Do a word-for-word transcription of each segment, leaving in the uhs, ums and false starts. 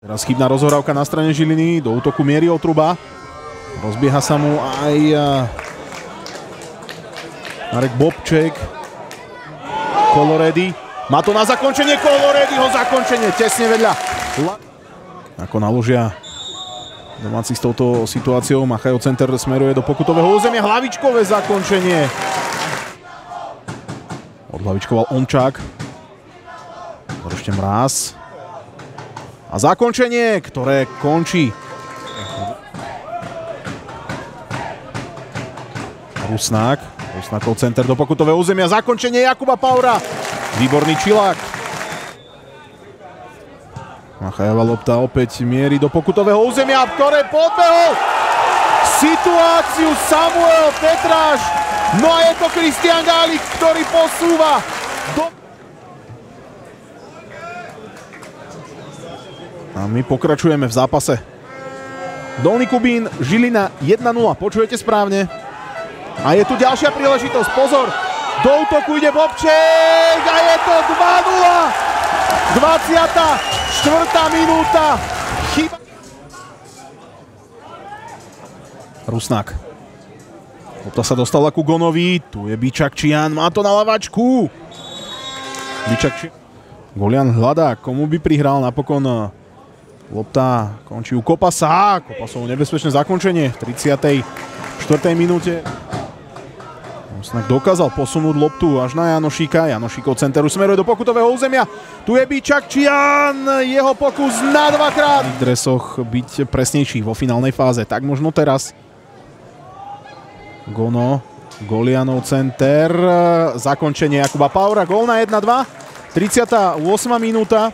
Teraz chybná rozhrávka na strane Žiliny, do útoku mierí Otruba. Rozbieha sa mu aj Marek Bobček. Coloredi. Má to na zakončenie, Colorediho zakončenie, tesne vedľa. Ako naložia domáci s touto situáciou, Machajo center smeruje do pokutového územia, hlavičkové zakončenie. Odhlavičkoval Ončák. Ešte Mráz. A zakončenie, ktoré končí. Rusnák. Rusnákov center do pokutového územia. Zakončenie Jakuba Paura. Výborný Čilák. Machajová lopta opäť mierí do pokutového územia, ktoré podbehol situáciu Samuel Petráš. No a je to Kristián Gálik, ktorý posúva do... A my pokračujeme v zápase. Dolný Kubín, Žilina jeden nula. Počujete správne. A je tu ďalšia príležitosť. Pozor. Do útoku ide Bobček. A je to dva nula. dvadsiata štvrtá minúta. Chyba. Rusnák. Lopta sa dostala ku Gonovi. Tu je Bičakčian. Má to na lavačku. Bičakčian. Golian hľadá, komu by prihral. Napokon lopta končí u Kopasa. Kopasovo nebezpečné zakončenie v tridsiatej štvrtej minúte. Rusnák dokázal posunúť loptu až na Janošíka. Janošíkov centeru smeruje do pokutového územia. Tu je Bičakčian. Jeho pokus na dvakrát. V dresoch byť presnejší vo finálnej fáze. Tak možno teraz. Gono. Golianov center. Zakončenie Jakuba Paura. Gól na jeden dva. tridsiata ôsma minúta.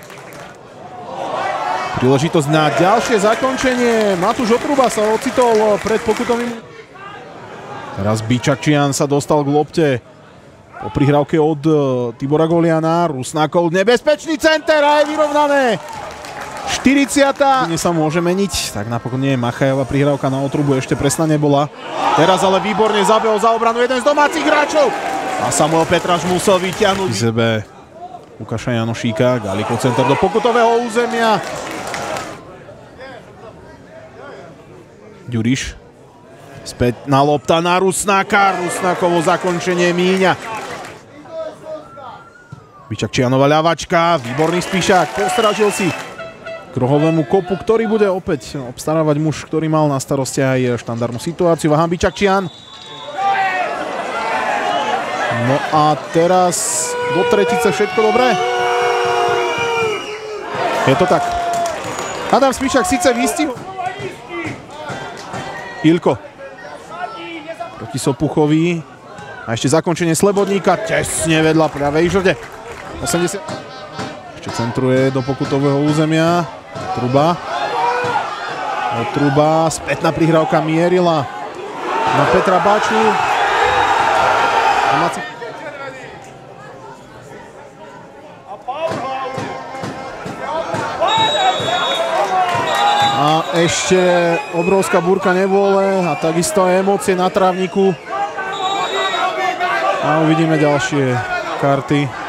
Príležitosť na ďalšie zakončenie. Matúš Otruba sa ocitol pred pokutovým. Teraz Bičakčian sa dostal k lopte po prihrávke od Tibora Goliana. Rusnákov nebezpečný center a je vyrovnané. štyridsiata Dnes sa môže meniť, tak napokon nie je Machajová prihrávka na Otrubu, ešte presná nebola. Teraz ale výborne zabehol za obranu jeden z domácich hráčov. A Samuel Petráš musel vyťahnuť z sebe Lukáša Janošíka. Gálikov center do pokutového územia. Ďuriš. Späť na lopta na Rusnáka. Rusnákovo zakončenie míňa. Bičakčianova ľavačka. Výborný Spíšák. Postražil si k rohovému kopu, ktorý bude opäť obstarávať muž, ktorý mal na starosti aj štandardnú situáciu. Vahan Bičakčian. No a teraz do tretice všetko dobré. Je to tak. Adam Spíšák síce vystihol. Ilko. Proti Sopuchovi. A ešte zakončenie Slebodníka. Tesne vedľa pravej žrde. osemdesiat Ešte centruje do pokutového územia. Otruba. Otruba. Spätná prihrávka mierila na Petra Baču. A ešte obrovská búrka nevôle a takisto emócie na trávniku. A uvidíme ďalšie karty.